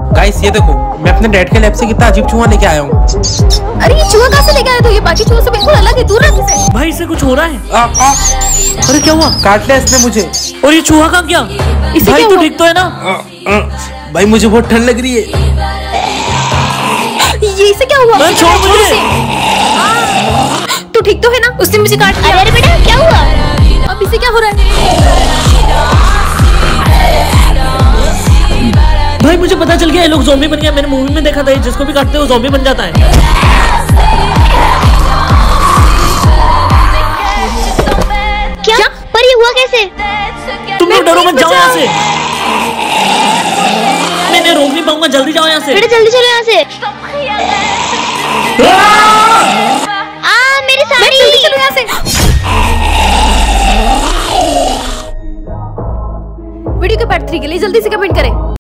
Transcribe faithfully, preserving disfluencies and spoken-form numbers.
Guys ये देखो, मैं अपने डैड के लैब से कितना अजीब चूहा लेके आया हूँ। अरे ये चूहा कहाँ से लेके आया? तो ये बाकी चूहों से बिल्कुल अलग है, दूर रख इसे। भाई इसे कुछ हो रहा है। आ, आ, अरे क्या हुआ? काट लिया इसने मुझे। और ये चूहा का क्या? इसे भाई क्या तू हुआ? ठीक तो है ना? आ, आ, भाई मुझे बहुत ठंड लग रही है। ये इसे क्या हुआ? मैं छोड़ मुझे। तू ठीक तो है ना? उसने मुझे काट दिया। अरे बेटा क्या हुआ? अब इसे क्या हो रहा है? भाई मुझे पता चल गया ये लोग ज़ॉम्बी बन गए। मैंने मूवी में देखा था, जिसको भी काटते हैं वो ज़ॉम्बी बन जाता है। क्या? पर ये हुआ कैसे? तुम लोग डरो मत, जाओ यहाँ से। मैं इन्हें रोक नहीं पाऊंगा, जल्दी जाओ यहाँ से। बेटा जल्दी चलो यहाँ से। आ मेरी साड़ी। जल्दी चलो यहाँ से। वीडियो के पार्ट थ्री के लिए जल्दी से कमेंट करें।